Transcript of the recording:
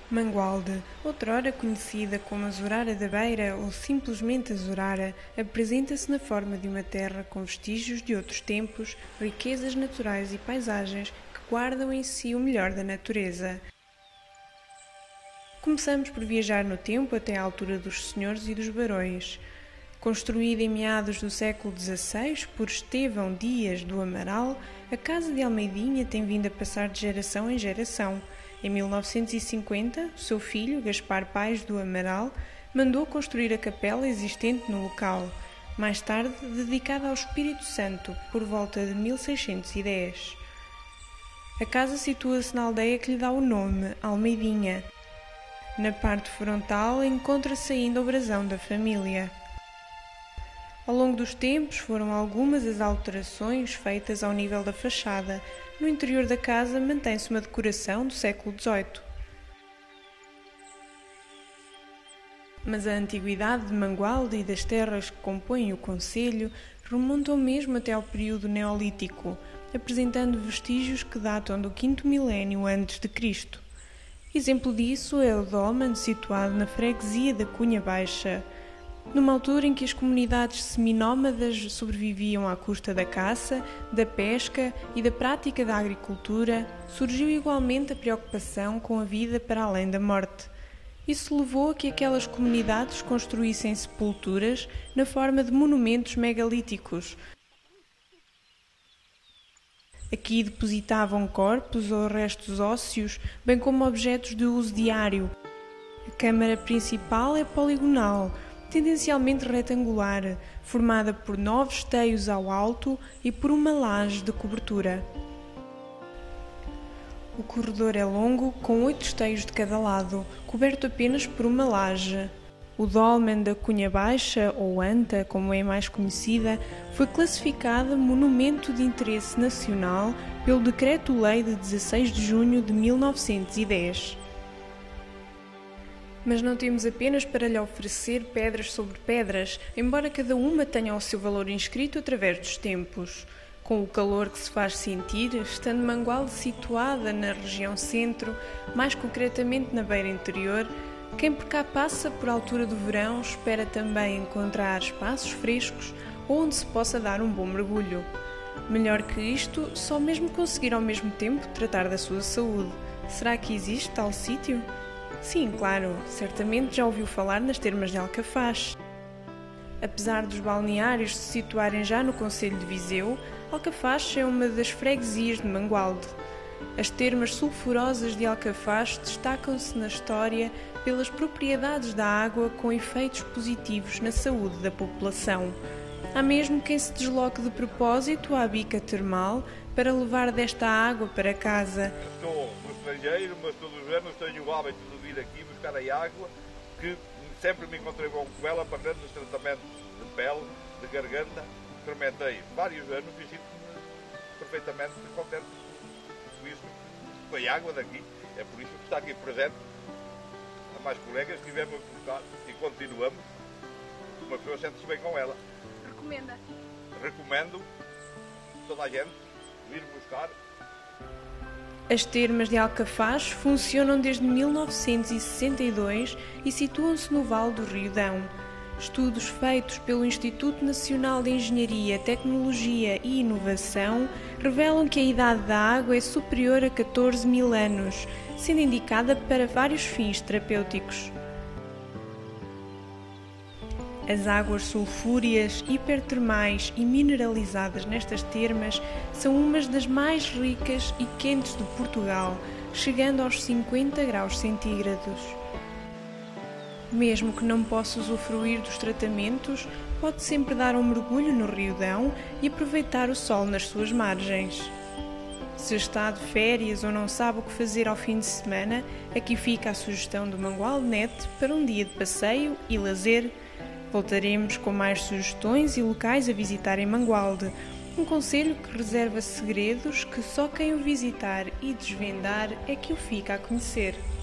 Mangualde, outrora conhecida como Azurara da Beira ou simplesmente Azurara, apresenta-se na forma de uma terra com vestígios de outros tempos, riquezas naturais e paisagens que guardam em si o melhor da natureza. Começamos por viajar no tempo até à altura dos senhores e dos barões. Construída em meados do século XVI por Estevão Dias do Amaral, a Casa de Almeidinha tem vindo a passar de geração em geração. Em 1950, o seu filho, Gaspar Paes do Amaral, mandou construir a capela existente no local, mais tarde dedicada ao Espírito Santo, por volta de 1610. A casa situa-se na aldeia que lhe dá o nome, Almeidinha. Na parte frontal encontra-se ainda o brasão da família. Ao longo dos tempos foram algumas as alterações feitas ao nível da fachada. No interior da casa mantém-se uma decoração do século XVIII. Mas a antiguidade de Mangualde e das terras que compõem o concelho remontam mesmo até ao período neolítico, apresentando vestígios que datam do quinto milénio antes de Cristo. Exemplo disso é o dolmen situado na freguesia da Cunha Baixa. Numa altura em que as comunidades seminómadas sobreviviam à custa da caça, da pesca e da prática da agricultura, surgiu igualmente a preocupação com a vida para além da morte. Isso levou a que aquelas comunidades construíssem sepulturas na forma de monumentos megalíticos. Aqui depositavam corpos ou restos ósseos, bem como objetos de uso diário. A câmara principal é poligonal, tendencialmente retangular, formada por 9 esteios ao alto e por uma laje de cobertura. O corredor é longo, com 8 esteios de cada lado, coberto apenas por uma laje. O dolmen da Cunha Baixa, ou Anta, como é mais conhecida, foi classificada Monumento de Interesse Nacional pelo Decreto-Lei de 16 de junho de 1910. Mas não temos apenas para lhe oferecer pedras sobre pedras, embora cada uma tenha o seu valor inscrito através dos tempos. Com o calor que se faz sentir, estando Mangualde situada na região centro, mais concretamente na beira interior, quem por cá passa por altura do verão espera também encontrar espaços frescos onde se possa dar um bom mergulho. Melhor que isto, só mesmo conseguir ao mesmo tempo tratar da sua saúde. Será que existe tal sítio? Sim, claro, certamente já ouviu falar nas Termas de Alcafaz. Apesar dos balneários se situarem já no concelho de Viseu, Alcafaz é uma das freguesias de Mangualde. As termas sulfurosas de Alcafaz destacam-se na história pelas propriedades da água com efeitos positivos na saúde da população. Há mesmo quem se desloque de propósito à bica termal para levar desta água para casa. Estou no estrangeiro, mas todos os anos tenho o hábito de vir aqui buscar a água, que sempre me encontrei bom com ela para grandes tratamentos de pele, de garganta. Experimentei vários anos e sinto-me perfeitamente contente com isso, com a água daqui. É por isso que está aqui presente. Há mais colegas que tivemos a buscar e continuamos. Uma pessoa sente-se bem com ela. Recomenda? Recomendo toda a gente vir buscar. As termas de Alcafaz funcionam desde 1962 e situam-se no Vale do Rio Dão. Estudos feitos pelo Instituto Nacional de Engenharia, Tecnologia e Inovação revelam que a idade da água é superior a 14 mil anos, sendo indicada para vários fins terapêuticos. As águas sulfúreas, hipertermais e mineralizadas nestas termas são umas das mais ricas e quentes de Portugal, chegando aos 50 graus centígrados. Mesmo que não possa usufruir dos tratamentos, pode sempre dar um mergulho no Rio Dão e aproveitar o sol nas suas margens. Se está de férias ou não sabe o que fazer ao fim de semana, aqui fica a sugestão do Mangualde Net para um dia de passeio e lazer. Voltaremos com mais sugestões e locais a visitar em Mangualde, um concelho que reserva segredos que só quem o visitar e desvendar é que o fica a conhecer.